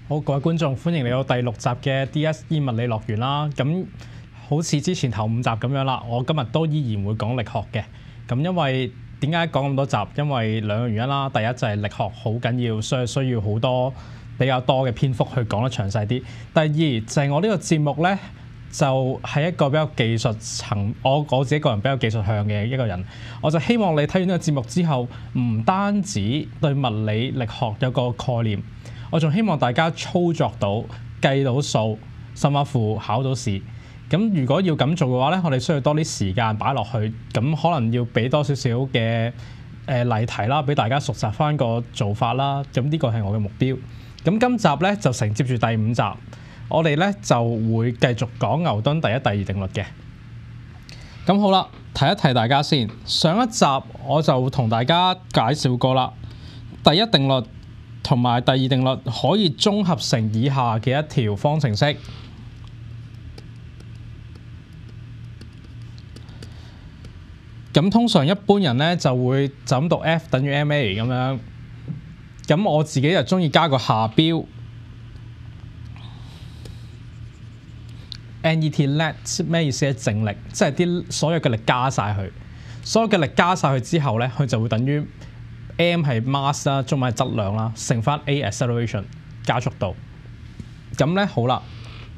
好，各位觀眾，歡迎嚟到第6集嘅 DSE 物理樂園啦。咁好似之前頭5集咁樣啦，我今日都依然會講力學嘅。咁因為點解講咁多集？因為兩個原因啦。第一就係力學好緊要，所以需要好多比較多嘅篇幅去講得詳細啲。第二就係我呢個節目呢，就係一個比較技術層，我自己個人比較技術向嘅一個人。我就希望你睇完呢個節目之後，唔單止對物理力學有個概念。我仲希望大家操作到、計到數，甚至乎考到試。咁如果要咁做嘅話咧，我哋需要多啲時間擺落去，咁可能要俾多少少嘅例題啦，俾大家熟習翻個做法啦。咁呢個係我嘅目標。咁今集咧就承接住第5集，我哋咧就會繼續講牛頓第一、第二定律嘅。咁好啦，提一提大家先。上一集我就同大家介紹過啦，第一定律同埋第二定律可以綜合成以下嘅一條方程式。咁通常一般人咧就會就咁讀 F 等於 ma 咁樣。咁我自己就中意加個下標 net， 咩意思咧？淨力，即係啲所有嘅力加晒去，所有嘅力加晒去之後咧，佢就會等於 m 係 mass 啦，中文係質量啦，乘翻 a acceleration 加速度。咁咧好啦，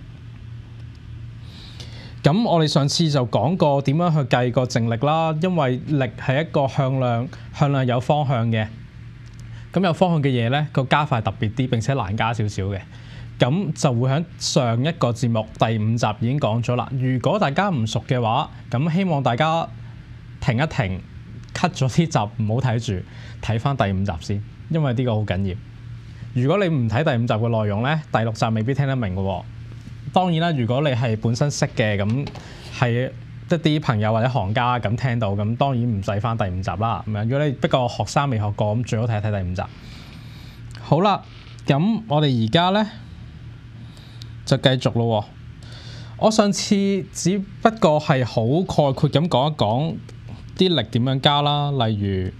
咁我哋上次就講過點樣去計個淨力啦，因為力係一個向量有方向嘅。咁有方向嘅嘢咧，個加快特別啲，並且難加少少嘅。咁就會喺上一個節目第5集已經講咗啦。如果大家唔熟嘅話，咁希望大家停一停 ，cut 咗啲集，唔好睇住，睇翻第5集先，因為呢個好緊要。如果你唔睇第5集嘅內容咧，第6集未必聽得明嘅喎。當然啦，如果你係本身識嘅，咁係一啲朋友或者行家咁聽到，咁當然唔使翻第5集啦。咁樣，如果你不過學生未學過，咁最好睇一睇第5集。好啦，咁我哋而家咧就繼續咯。我上次只不過係好概括咁講一講啲力點樣加啦，例如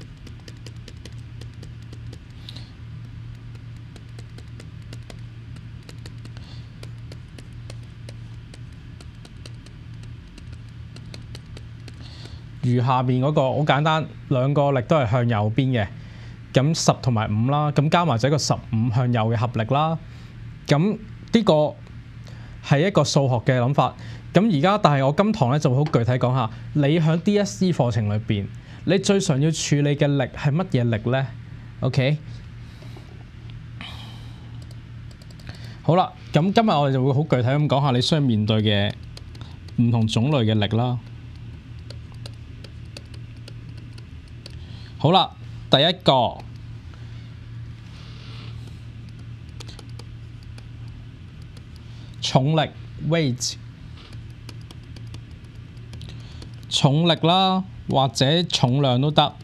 下面嗰個好簡單，兩個力都係向右邊嘅，咁10同埋5啦，咁加埋就一個15向右嘅合力啦。咁呢個係一個數學嘅諗法。咁而家但係我今堂咧就會好具體講下，你喺 DSE 課程裏邊，你最常要處理嘅力係乜嘢力咧 ？OK， 好啦，咁今日我哋就會好具體咁講下你需要面對嘅唔同種類嘅力啦。好啦，第一個重力 weight， 重力啦，或者重量都得。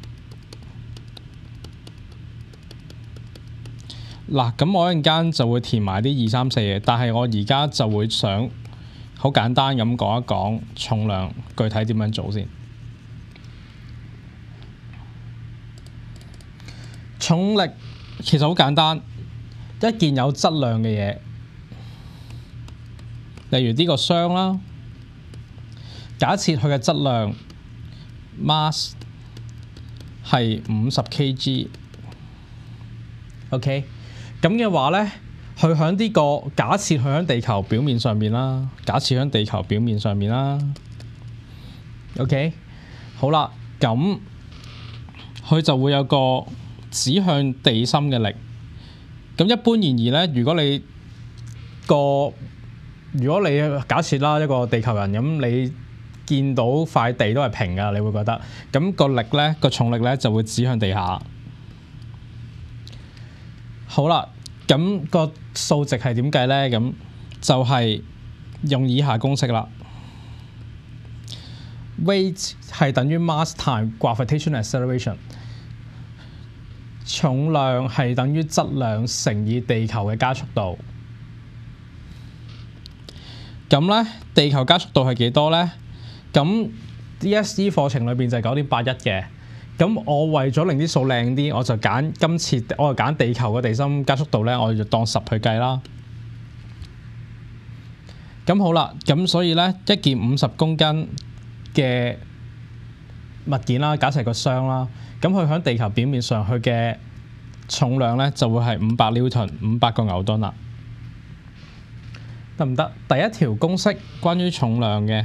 嗱，咁我一陣間就會填埋啲2、3、4嘅，但係我而家就會想好簡單咁講一講重量具體點樣做先。重力其實好簡單，一件有質量嘅嘢，例如呢個箱啦。假設佢嘅質量 mass 係50 kg，OK，咁嘅話咧，佢喺呢個假設佢喺地球表面上面啦，OK， 好啦，咁佢就會有個指向地心嘅力。咁一般而言咧，如果你假設啦，一個地球人，咁你見到塊地都係平㗎，你會覺得咁個力咧，個重力咧就會指向地下。好啦，咁個數值係點計咧？咁就係用以下公式啦。Weight 係等於 mass time gravitational acceleration。重量係等於質量乘以地球嘅加速度。咁咧，地球加速度係幾多咧？咁 DSE 課程裏邊就係9.81嘅。 咁我為咗令啲數靚啲，我就揀地球嘅地心加速度咧，我就當10去計啦。咁好啦，咁所以咧一件50公斤嘅物件啦，假設係個箱啦，咁佢喺地球表面上佢嘅重量咧就會係500 Newton，500個牛頓啦，得唔得？第一條公式關於重量嘅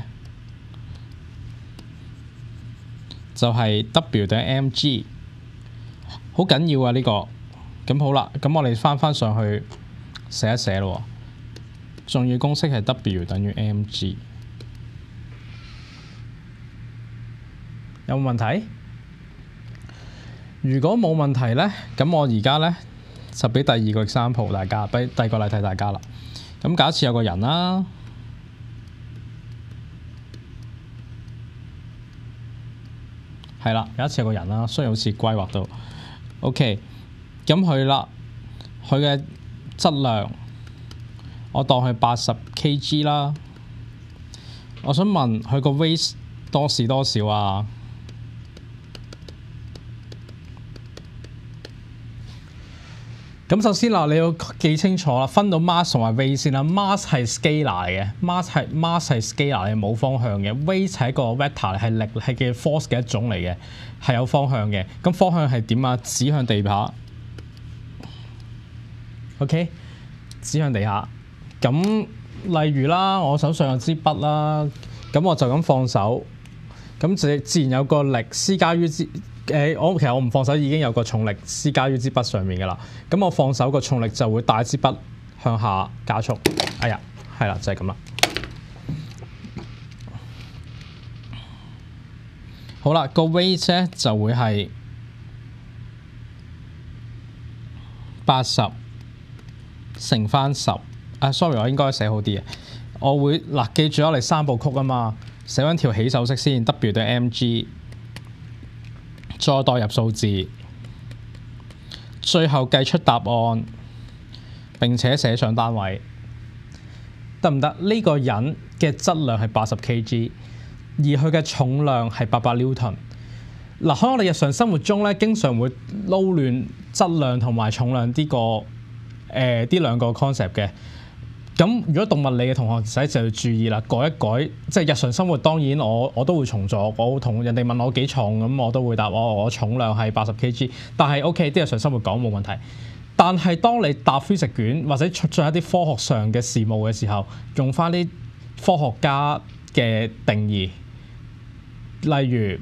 就係 W 等於 mg， 好緊要啊呢個。咁好啦，咁我哋翻上去寫一寫咯。重要公式係 W 等於 mg， 有冇問題？如果冇問題咧，咁我而家咧就俾第二個 example 大家，俾第二個例題大家啦。咁假設有個人啦。係啦，有一次有個人啦，雖然好似規劃到 OK， 咁佢嘅質量，我當佢80 kg 啦。我想問佢個 weight 多少啊？咁首先啦，你要記清楚啦，分到 mass 同埋 weight 先啦。mass 係 scalar 嘅 ，mass 係 scalar 嘅，冇方向嘅。weight 係一個 vector， 係力係嘅 force 嘅一種嚟嘅，係有方向嘅。咁方向係點啊？指向地下。OK， 指向地下。咁例如啦，我手上有支筆啦，咁我就咁放手，咁自然有個力施加於支。其實我唔放手已經有個重力施加於支筆上面㗎啦。咁我放手個重力就會帶支筆向下加速。哎呀，係啦，就係咁啦。好啦，個 weight 咧就會係80乘翻10。sorry， 我應該寫好啲嘅。我會記住我哋3部曲啊嘛，寫緊條起手式先 ，W 等於 mg。再代入數字，最後計出答案，並且寫上單位，得唔得？呢個人嘅質量係80 kg， 而佢嘅重量係800 Newton。嗱，喺我哋日常生活中咧，經常會撈亂質量同埋重量呢兩個 concept 嘅。咁如果動物理嘅同學仔就要注意啦，改一改，即係日常生活當然我都會重做，我同人哋問我幾重咁，我都會答我重量係80 kg， 但係 OK 啲日常生活講冇問題。但係當你答 physics 卷或者出咗一啲科學上嘅事務嘅時候，用翻啲科學家嘅定義，例如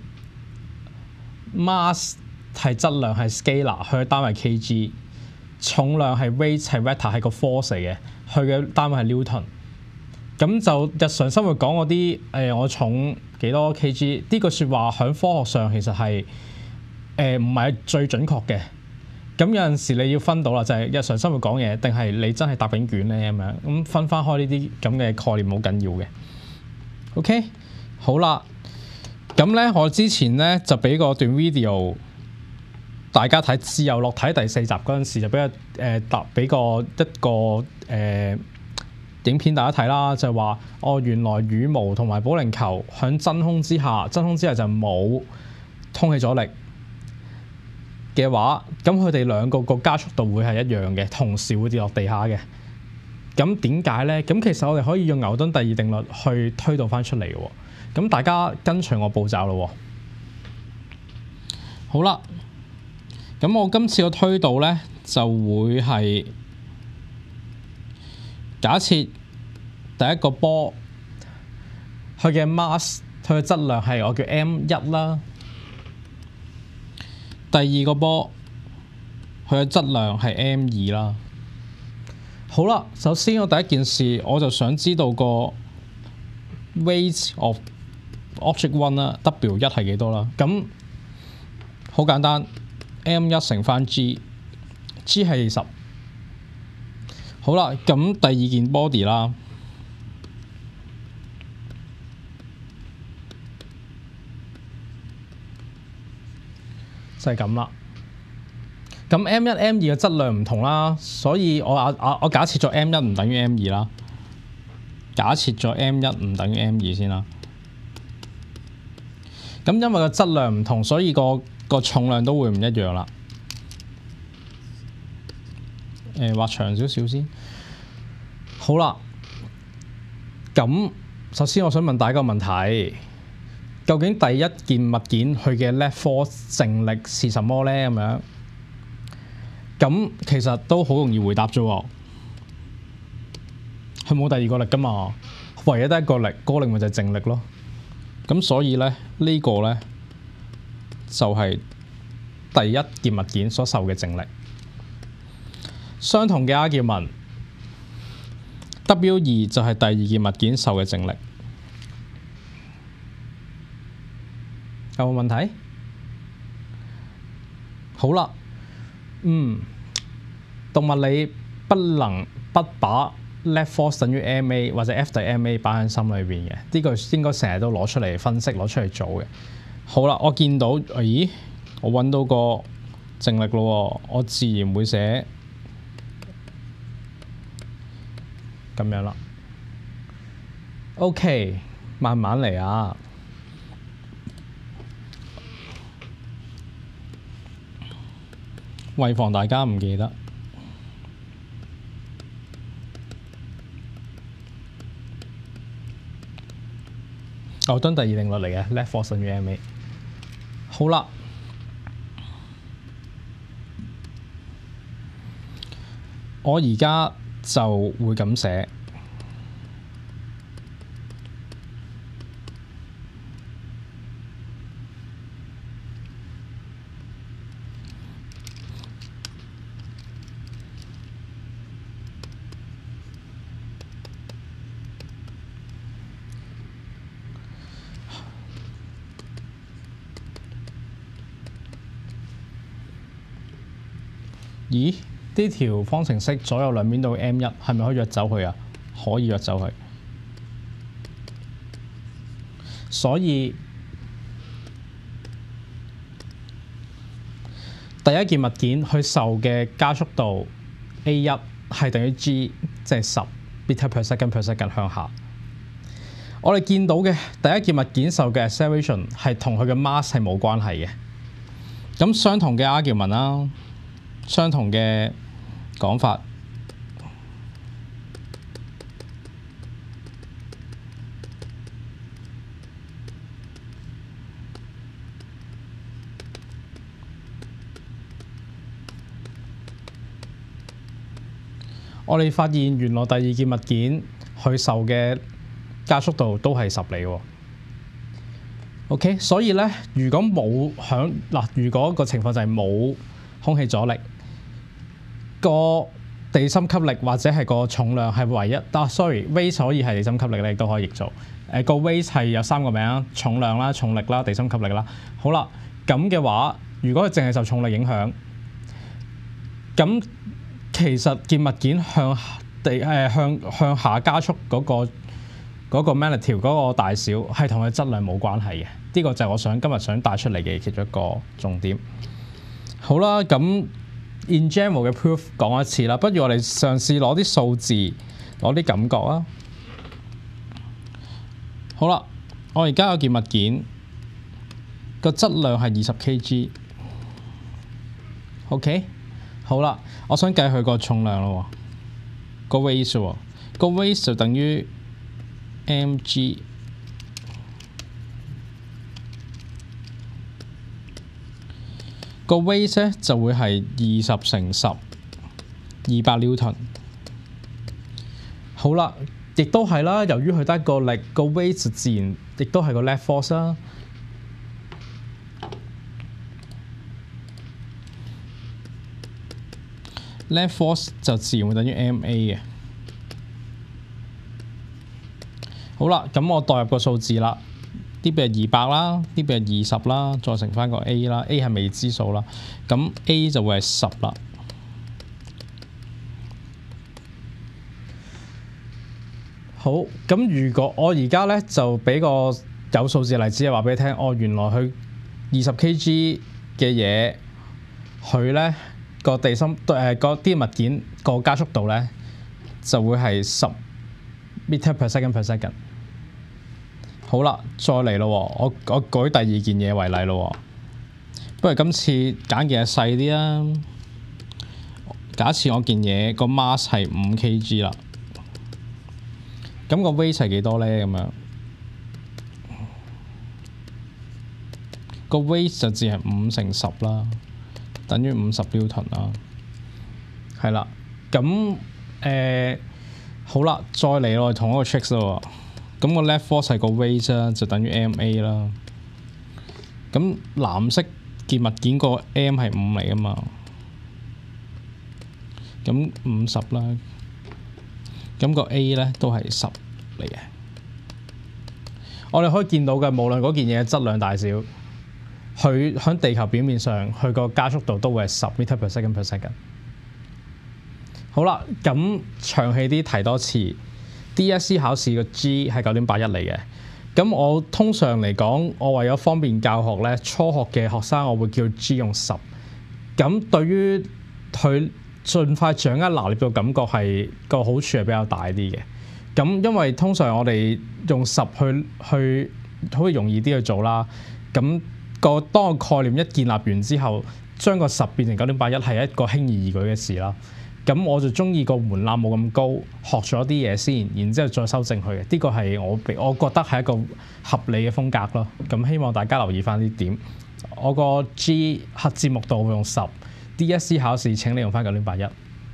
mass 係質量係 scalar，佢嘅單位 kg， 重量係 weight 係 vector 係個 force 嚟嘅。佢嘅單位係 Newton， 咁就日常生活講嗰啲我重幾多 kg 呢句説話喺科學上其實係唔係最準確嘅。咁有陣時你要分到啦，就係日常生活講嘢，定係你真係答緊卷咧咁樣，咁分翻開呢啲咁嘅概念好緊要嘅。OK， 好啦，咁咧我之前咧就俾個段 video。大家睇自由落體第4集嗰陣時，就俾個影片大家睇啦，就係話原來羽毛同埋保齡球喺真空之下就冇空氣阻力嘅話，咁佢哋兩個個加速度會係一樣嘅，同時會跌落地下嘅。咁點解咧？咁其實我哋可以用牛頓第二定律去推導翻出嚟嘅。咁大家跟隨我步驟咯。好啦。咁我今次個推導咧就會係假設第一個波佢嘅 mass 佢嘅質量係我叫 M1 啦，第二個波佢嘅質量係 M2 啦。好啦，首先我第一件事我就想知道個 weight of object one 啦 ，W1 係幾多啦？咁好簡單。M1 乘翻 G 係10。好啦，咁第二件 body 啦，就係咁啦。咁 M1、M2 嘅質量唔同啦，所以我假設咗 M1 唔等於 M2 啦。假設咗 M1 唔等於 M2 先啦。咁因為個質量唔同，所以個個重量都會唔一樣啦。畫長少少先。好啦，咁首先我想問大家個問題，究竟第一件物件佢嘅 net force 靜力是什麼呢？咁樣，咁其實都好容易回答啫喎，佢冇第二個力噶嘛，唯一得一個力，嗰個力咪就係靜力咯。咁所以咧，呢個咧就係第一件物件所受嘅靜力。相同嘅 argument，W2 就係第二件物件受嘅靜力。有冇問題？好啦，動物理不能不把 net force 等於 ma 或者 F 等於 ma 擺喺心裏邊嘅，呢個應該成日都攞出嚟分析，攞出嚟做嘅。好啦，我見到，咦，我揾到個靜力咯，我自然會寫咁樣啦。OK， 慢慢嚟啊。為防大家唔記得，牛頓第二定律嚟嘅 ，net force 等於 ma。好啦，我而家就會咁寫。咦？呢條方程式左右兩邊都 M1，係咪可以約走佢啊？可以約走佢。所以第一件物件佢受嘅加速度 A1 係等於 G， 即係10 meter per second 向下。我哋見到嘅第一件物件受嘅 acceleration 係同佢嘅 mass 係冇關係嘅。咁相同嘅 argument 啦。相同嘅講法，我哋發現原來第二件物件佢受嘅加速度都係10厘喎。OK， 所以咧，如果如果個情況就係冇空氣阻力，個地心吸力或者係個重量係唯一。weight 可以係地心吸力咧，亦都可以譯做。個 weight 係有3個名，重量啦、重力啦、地心吸力啦。好啦，咁嘅話，如果佢淨係受重力影響，咁其實件物件向下加速嗰個 magnitude 嗰個大小係同佢質量冇關係嘅。呢個就係我今日想帶出嚟嘅其中一個重點。好啦，咁 in general 嘅 proof 講一次啦，不如我哋嘗試攞啲數字，攞啲感覺啊。好啦，我而家有件物件個質量係20 kg。OK， 好啦，我想計佢個重量咯，個 weight 喎，個 weight 就等於 mg。個 weight 咧就會係20乘10，200 Newton。好啦，亦都係啦，由於佢得個力，個 weight 就自然亦都係個 net force 啦。net force 就自然會等於 ma 嘅。好啦，咁我代入個數字啦。呢邊係200啦，呢邊係20啦，再乘翻個 A 啦 ，A 係未知數啦，咁 A 就會係10啦。好，咁如果我而家咧就俾個有數字例子，話俾你聽，原來佢20 kg 嘅嘢，佢咧個地心嗰啲物件個加速度咧就會係10 meter per second。好啦，再嚟咯，我舉第二件嘢為例咯。 不如今次揀件嘢細啲啊！假設我件嘢個 mass 係5 kg 啦，咁個 weight 係幾多咧？咁樣個 weight 就只係5乘10啦，等於50 Newton 啦。係啦，咁好啦，再嚟我哋同一個 trick 咯。咁個 net force 係個 weight 啦，就等於 ma 啦。咁藍色件物件個 m 係5嚟啊嘛，咁50啦。咁個 a 咧都係10嚟嘅。我哋可以見到嘅，無論嗰件嘢質量大小，佢喺地球表面上，佢個加速度都會係10 meter per second。好啦，咁長氣啲提多次 DSE 考試個 G 係9.81嚟嘅。咁我通常嚟講，我為咗方便教學咧，初學嘅學生我會叫 G 用10。咁對於佢盡快掌握拿捏嘅感覺係個好處係比較大啲嘅。咁因為通常我哋用10去好容易啲去做啦。咁當個概念一建立完之後，將個10變成9.81係一個輕而易舉嘅事啦。咁我就中意個門檻冇咁高，學咗啲嘢先，然之後再修正佢嘅。呢個係我覺得係一個合理嘅風格咯。咁希望大家留意翻呢點。我個 G 核節目度會用10，DSE 考試請你用翻9.81。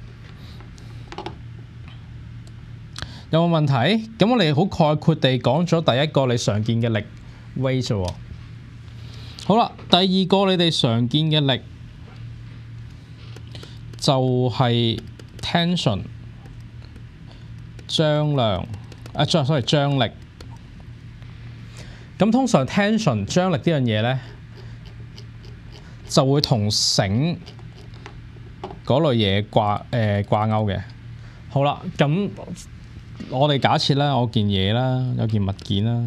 有冇問題？咁我哋好概括地講咗第一個你常見嘅力 weight 啫。好啦，第二個你哋常見嘅力就係 tension 張量張力。咁通常 tension 張力呢樣嘢咧，就會同繩嗰類嘢掛鈎嘅。好啦，咁我哋假設咧，我件嘢啦，有件物件啦，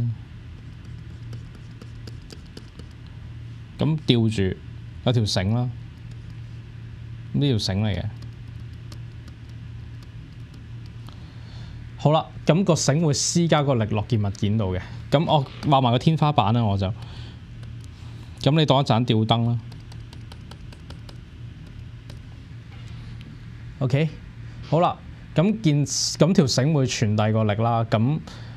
咁吊住有條繩啦。呢條繩嚟嘅，好啦，咁個繩會施加個力落件物件度嘅。咁我畫埋個天花板啦，我就咁你當一盞吊燈啦。OK， 好啦，咁條繩會傳遞個力啦。咁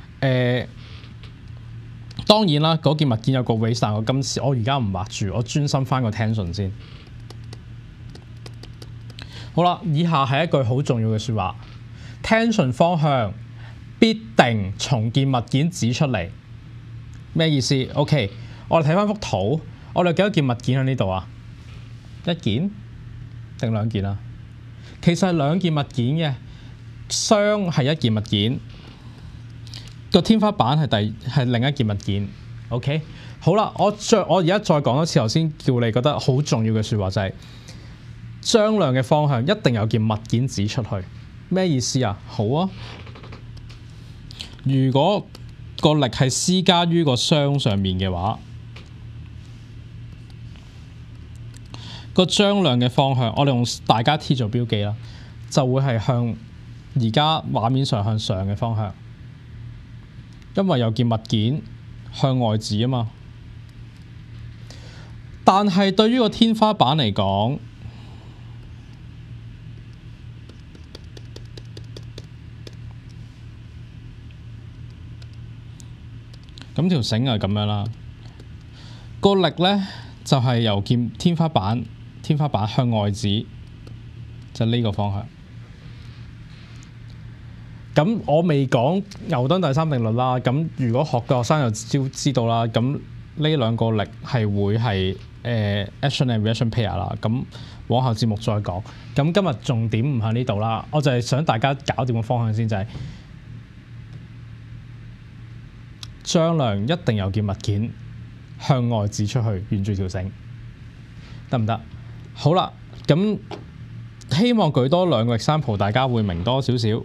當然啦，嗰件物件有個 weight， 但我而家唔畫住，我專心翻個 tension 先。好啦，以下係一句好重要嘅説話 ，tension 方向必定從件物件指出嚟。咩意思 ？OK， 我哋睇翻幅圖，我哋有幾多件物件喺呢度啊？一件定2件啊？其實係2件物件嘅，箱係一件物件，個天花板係另一件物件。OK， 好啦，我而家再講多次頭先叫你覺得好重要嘅説話就係、是。張量嘅方向一定有件物件指出去，咩意思啊？好啊，如果個力係施加於個箱上面嘅話，個張量嘅方向，我哋用大家 T 做標記啦，就會係向而家畫面上向上嘅方向，因為有件物件向外指啊嘛。但係對於個天花板嚟講，咁條繩係咁樣啦，個力咧就係由件天花板向外指，就呢個方向。咁我未講牛頓第三定律啦。咁如果學嘅學生就知道啦。咁呢2個力係會係action and reaction pair 啦。咁往後節目再講。咁今日重點唔喺呢度啦，我就係想大家搞掂個方向先，就係張量一定有件物件向外指出去，沿住條繩，得唔得？好啦，咁希望舉多2個 example， 大家會明多少少。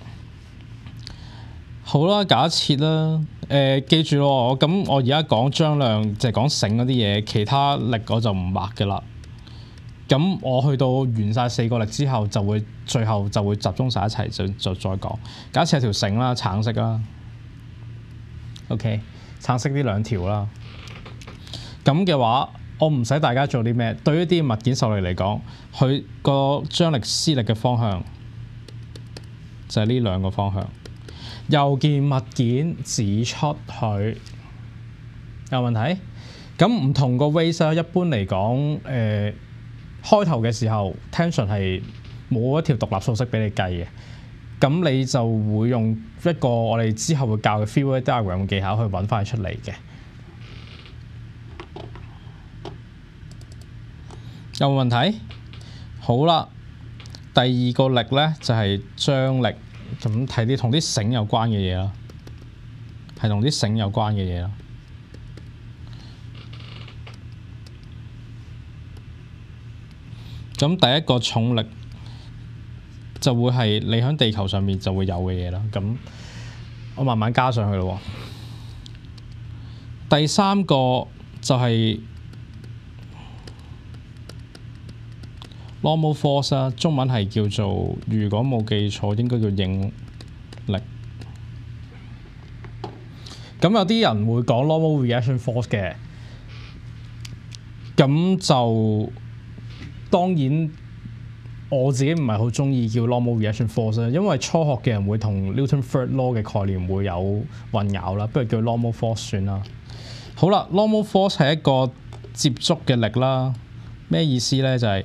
好啦，假設啦，記住咯，我而家講張量就係講繩嗰啲嘢，其他力我就唔畫嘅啦。咁我去到完晒4個力之後，最後就會集中晒一齊，就再講。假設係條繩啦，橙色啦。OK， 橙色呢2條啦，咁嘅話， 我唔使大家做啲咩。對於啲物件受力嚟講，佢個張力施力嘅方向就係呢兩個方向。由件物件指出佢有問題。咁唔同個 weight 一般嚟講，開頭嘅時候 tension 係冇一條獨立數式俾你計嘅。咁你就會用一個我哋之後會教嘅 three-way diagram 嘅技巧去揾翻佢出嚟嘅。有冇問題？好啦，第二個力咧就係張力，咁睇啲同啲繩有關嘅嘢啦，係同啲繩有關嘅嘢啦。咁第一個重力就會係你喺地球上面就會有嘅嘢啦。咁我慢慢加上去咯。第三個就係 normal force 啦，中文係叫做，如果冇記錯應該叫應力。咁有啲人會講 normal reaction force 嘅，咁就當然我自己唔係好中意叫 normal reaction force 啦，因為初學嘅人會同 Newton third law 嘅概念會有混淆啦，不如叫 normal force 算啦。好啦，normal force 係一個接觸嘅力啦，咩意思咧？就係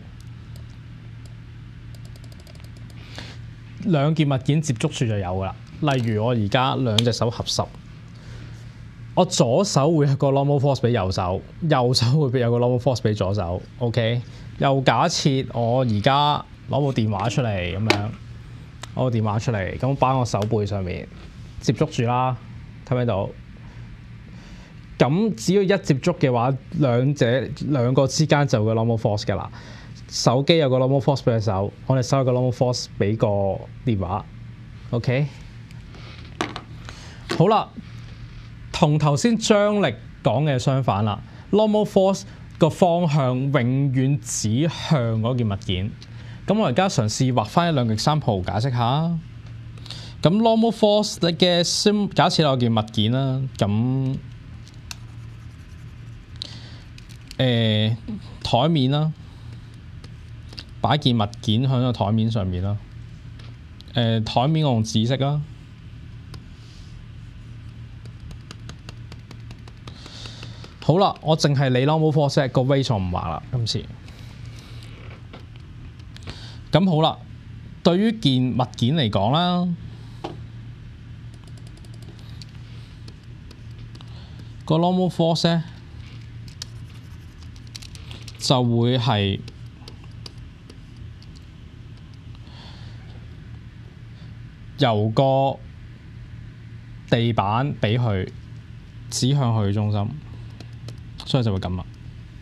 兩件物件接觸住就有噶啦。例如我而家兩隻手合十，我左手會有個 normal force 俾右手，右手會有個 normal force 俾左手。OK， 又假設我而家攞部電話出嚟咁樣，攞部電話出嚟，咁擺我手背上面接觸住啦，睇唔睇到？咁只要一接觸嘅話，兩個之間就有個 normal force 㗎啦。手機有個 normal force 俾隻手，我哋手有個 normal force 俾個電話。OK， 好啦，同頭先張力講嘅相反啦。normal force 個方向永遠指向嗰件物件。咁我而家嘗試畫翻一兩個example解釋下。咁 normal force 嘅假設有件物件啦，咁台面啦，擺件物件喺個台面上面啦。台面我用紫色啦。好啦，我淨係理 normal force 個 weight 我唔畫啦，今次。咁好啦，對於件物件嚟講啦，個 normal force 咧就會係由個地板俾佢指向佢中心，所以就會咁啦。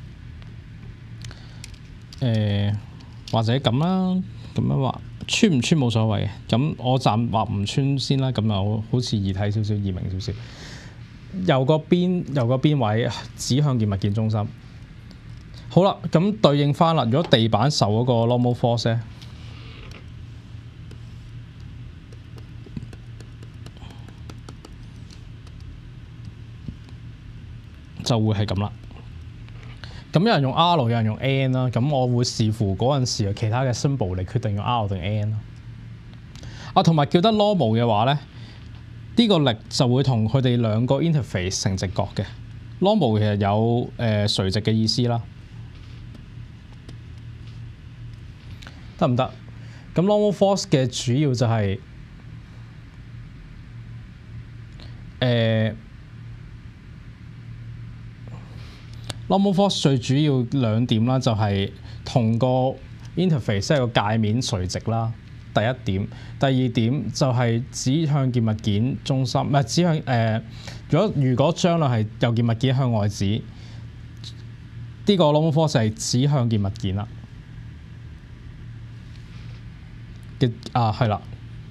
或者咁啦，咁樣畫穿唔穿冇所謂嘅。咁我暫畫唔穿先啦，咁又好似易睇少少，易明少少。由個邊位指向件物件中心。好啦，咁對應翻啦。如果地板受嗰個 normal force 咧，就會係咁啦。咁有人用 R， 有人用 N 啦。咁我會視乎嗰陣時其他嘅 symbol 嚟決定用 R 定 N 啦。啊，同埋叫得 normal 嘅話咧，呢個力就會同佢哋兩個 interface 成直角嘅。normal 其實有垂直嘅意思啦，得唔得？咁 normal force 嘅主要就係normal force 最主要兩點啦，就係同個 interface 即係個界面垂直啦。第一點，第二點就係指向件物件中心，唔係指向如果將來係有件物件向外指，呢個 normal force 係指向件物件啦。係啦。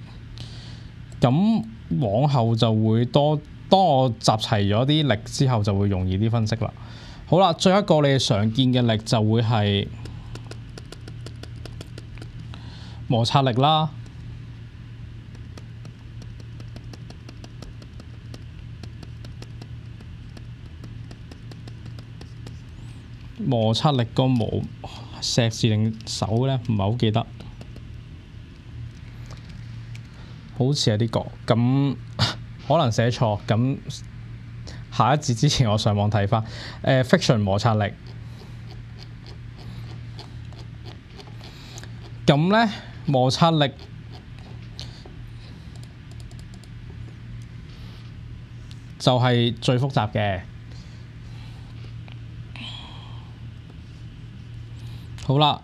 咁往後就會多，當我集齊咗啲力之後，就會容易啲分析啦。好啦，最後一個你哋常見嘅力就會係摩擦力啦。 摩擦力個摩石字定手咧，唔係好記得，好似係呢個咁，可能寫錯。咁下一節之前，我上網睇翻friction 摩擦力。咁咧摩擦力就係最複雜嘅。好啦，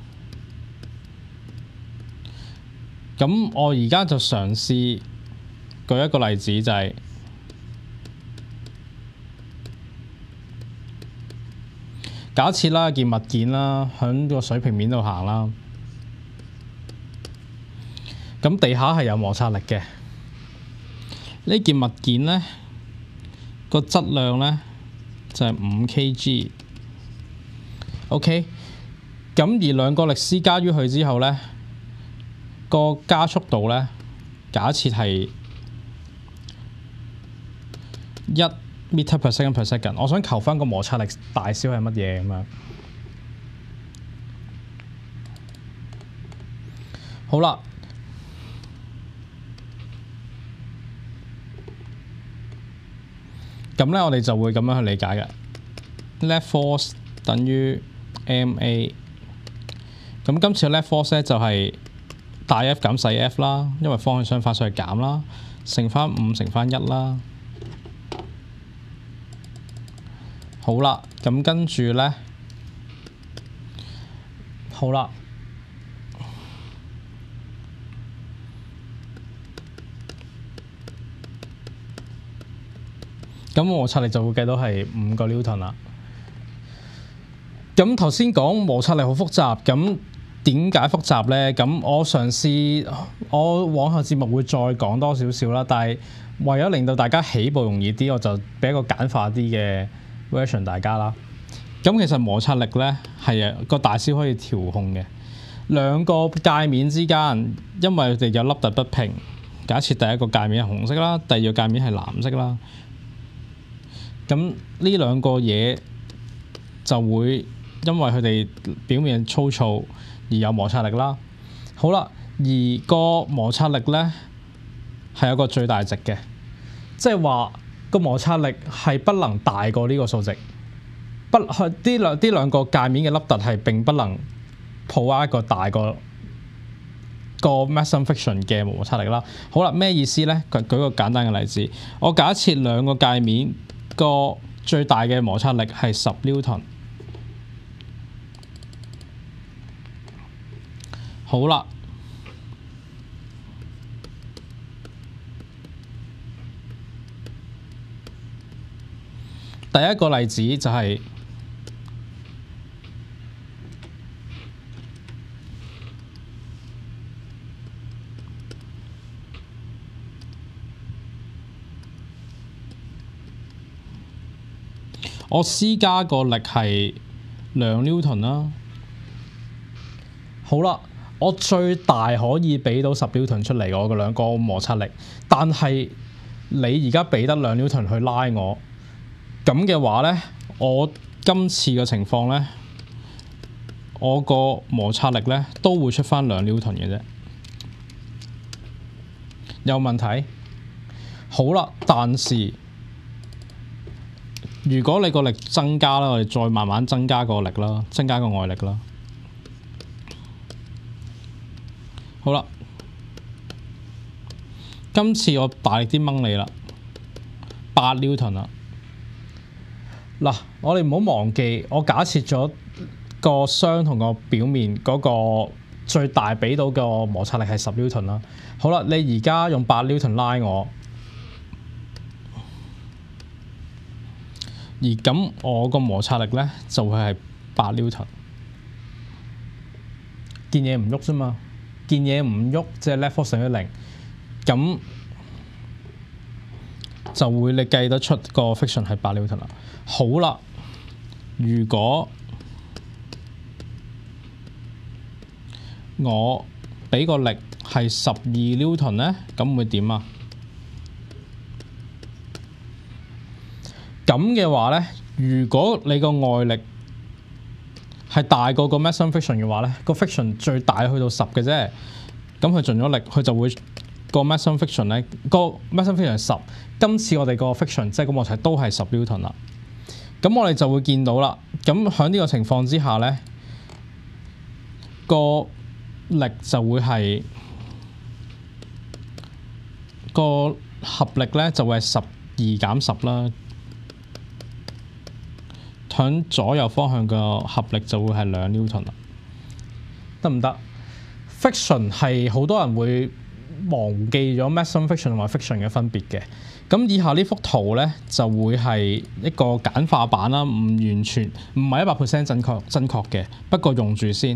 咁我而家就嘗試舉一個例子，就係假設啦，件物件啦，喺個水平面度行啦，咁地下係有摩擦力嘅。呢件物件咧個質量咧就係5 kg。OK。咁而兩個力施加於佢之後咧，個加速度咧，假設係1 meter per second per second。我想求翻個摩擦力大小係乜嘢咁樣。好啦，咁咧我哋就會咁樣去理解嘅。Net force 等於 ma。咁今次嘅 net force 咧就係大 F 減細 F 啦，因為方向相反，所以減啦，乘翻5乘翻1啦。好啦，咁跟住咧，好啦，咁摩擦力就會計到係5個 Newton 啦。咁頭先講摩擦力好複雜，咁點解複雜咧？咁我嘗試，我往後節目會再講多少少啦。但係為咗令到大家起步容易啲，我就俾一個簡化啲嘅 version 大家啦。咁其實摩擦力咧係個大小可以調控嘅。兩個界面之間，因為佢哋有凹凸不平。假設第一個界面係紅色啦，第二個界面係藍色啦。咁呢兩個嘢就會因為佢哋表面粗糙而有摩擦力啦。好啦，而個摩擦力咧係有個最大值嘅，即係話個摩擦力係不能大過呢個數值。呢兩個界面嘅凹凸係並不能抱一個大過個 maximum friction 嘅摩擦力啦。好啦，咩意思咧？舉個簡單嘅例子，我假設兩個界面個最大嘅摩擦力係10 Newton。好啦，第一個例子就係我施加個力係2 Newton 啦。好啦，我最大可以俾到10 Newton 出嚟，我嘅兩個摩擦力。但係你而家俾得2 Newton 去拉我，咁嘅話咧，我今次嘅情況咧，我個摩擦力咧都會出翻2 Newton 嘅啫。有問題？好啦，但是如果你個力增加啦，我哋再慢慢增加個力啦，增加個外力啦。好啦，今次我大力啲掹你啦，8 Newton 啦。嗱，我哋唔好忘記，我假設咗個箱同個表面嗰個最大俾到個摩擦力係10 Newton 啦。好啦，你而家用8 Newton 拉我，而咁我個摩擦力咧就會係8 Newton。件嘢唔喐啫嘛，件嘢唔喐，即係 net force 等於0，咁就會你計得出個 friction 係8 Newton 啦。好啦，如果我俾個力係12 Newton 咧，咁會點啊？咁嘅話咧，如果你個外力係大過個 maximum friction 嘅話咧，個 friction 最大去到10嘅啫。咁佢盡咗力，佢就會個 maximum friction 咧，個 maximum friction 係10。今次我哋個 friction 即係個摩擦都係10 Newton 啦。咁我哋就會見到啦。咁喺呢個情況之下咧，個力就會係個合力咧就會係12減10啦。向左右方向嘅合力就會係2 Newton 啦，得唔得？friction 係好多人會忘記咗 maximum friction 同埋 friction 嘅分別嘅。咁以下呢幅圖咧就會係一個簡化版啦，唔完全唔係100% 真確嘅，不過用住先。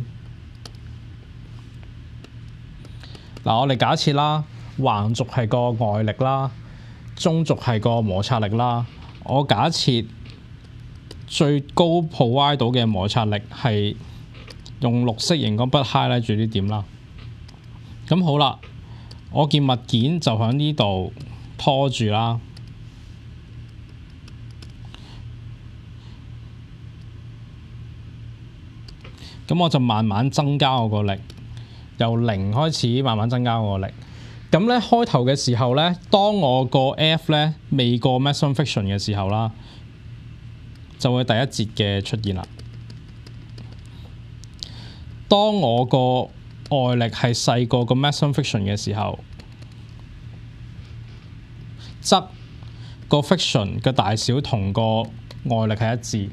嗱，我哋假設啦，橫軸係個外力啦，中軸係個摩擦力啦。我假設最高 provide 到嘅摩擦力係用綠色熒光筆 highlight 住啲點啦。咁好啦，我件物件就喺呢度拖住啦。咁我就慢慢增加我個力，由0開始慢慢增加我個力。咁咧開頭嘅時候咧，當我個 F 咧未過 maximum friction 嘅時候啦，就會第一節嘅出現啦。當我個外力係細過個 maximum friction 嘅時候，則個 friction 嘅大小同個外力係一致。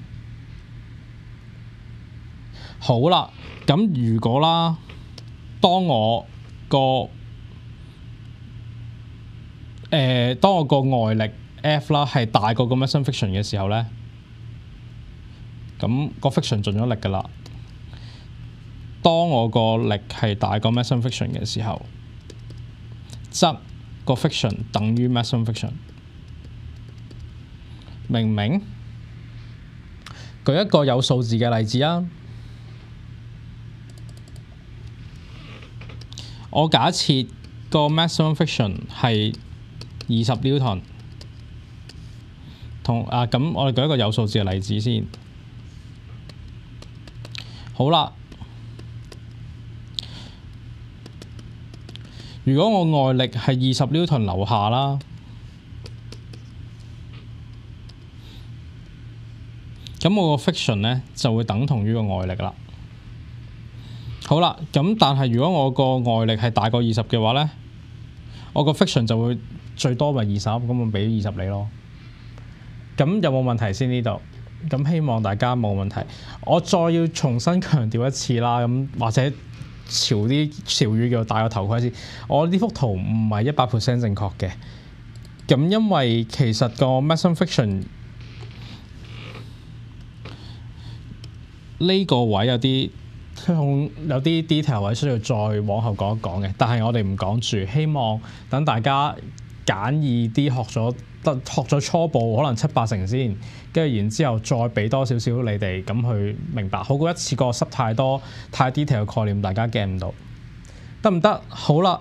好啦，咁如果啦，當我個外力 F 啦係大過個 maximum friction 嘅時候咧，咁個 friction 盡咗力㗎啦。當我個力係大過 maximum friction 嘅時候，則個 friction 等於 maximum friction。明唔明？舉一個有數字嘅例子啊。我假設個 maximum friction 係20 Newton，咁我哋舉一個有數字嘅例子先。好啦，如果我外力係20 Newton 樓下啦，咁我個 friction 咧就會等同於個外力啦。好啦，咁但係如果我個外力係大過20嘅話咧，我個 friction 就會最多咪20，咁我俾20你咯。咁有冇問題先呢度？咁希望大家冇問題。我再要重新強調一次啦，咁或者潮語叫戴個頭盔先。我呢幅圖唔係100% 正確嘅。咁因為其實個 maximum friction 呢個位有啲 detail 位需要再往後講一講嘅，但係我哋唔講住，希望等大家簡易啲學咗初步可能7-8成先，跟住然之後再俾多少少你哋咁去明白，好過一次過塞太多太 detail 嘅概念，大家 get 唔到，得唔得？好啦，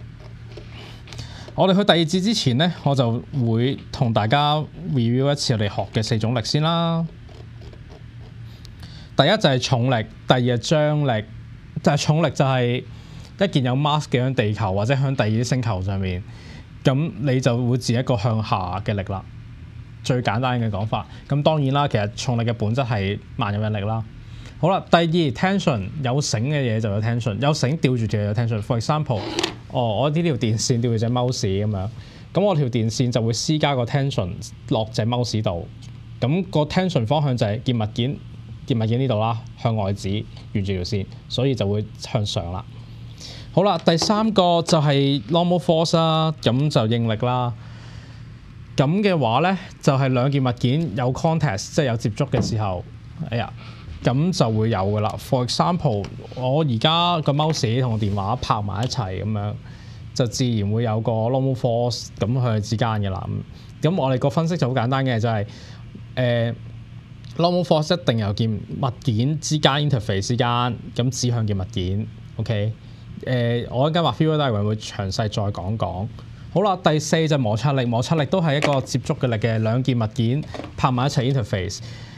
我哋去第二節之前呢，我就會同大家 review 一次我哋學嘅4種力先啦。第一就係重力，第二係張力。重力就係一件有 mass 嘅喺地球或者喺第二啲星球上面，咁你就會自一個向下嘅力啦。最簡單嘅講法。咁當然啦，其實重力嘅本質係萬有引力啦。好啦，第二 tension， 有繩嘅嘢就有 tension， 有繩吊住就有 tension。For example， 我呢條電線吊住隻 mouse 咁樣，咁我條電線就會施加個 tension 落隻 mouse 度，咁個 tension 方向就係件物件呢度啦，向外指沿住條線，所以就會向上啦。好啦，第三個就係 normal force 啦，咁就應力啦。咁嘅話咧，就係兩件物件有 contact， 即係有接觸嘅時候，咁就會有噶啦。For example， 我而家個 mouse 同個電話拍埋一齊咁樣，就自然會有個 normal force 咁佢哋之間嘅啦。咁我哋個分析就好簡單嘅，就係normal force 一定由件物件之間 interface 之間咁指向件物件。OK， 我一陣畫 figure diagram 會詳細再講。好啦，第四就摩擦力，摩擦力都係一個接觸嘅力嘅，兩件物件拍埋一齊 interface。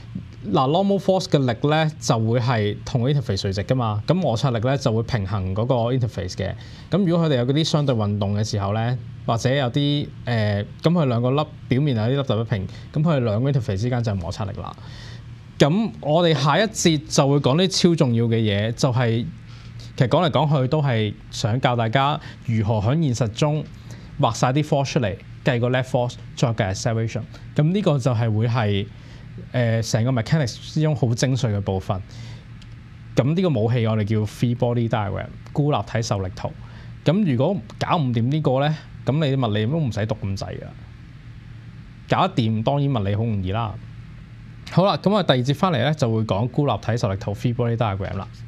嗱 normal force 嘅力咧就會係同個 interface 垂直噶嘛，咁摩擦力咧就會平衡嗰個 interface 嘅。咁如果佢哋有嗰啲相對運動嘅時候咧，或者有啲咁佢兩個粒表面有啲凹凸不平，咁佢哋兩個 interface 之間就係摩擦力啦。咁我哋下一節就會講啲超重要嘅嘢，就係其實講嚟講去都係想教大家如何喺現實中畫晒啲 force 出嚟，計個 net force，再計 acceleration。咁呢個就係會係成個 mechanics 之中好精髓嘅部分。咁呢個武器我哋叫 free body diagram 孤立體受力圖。咁如果搞唔掂呢個咧，咁你物理都唔使讀咁滯噶。搞得掂當然物理好容易啦。好啦，咁我第二節翻嚟咧就會講孤立體受力圖 free body diagram 啦。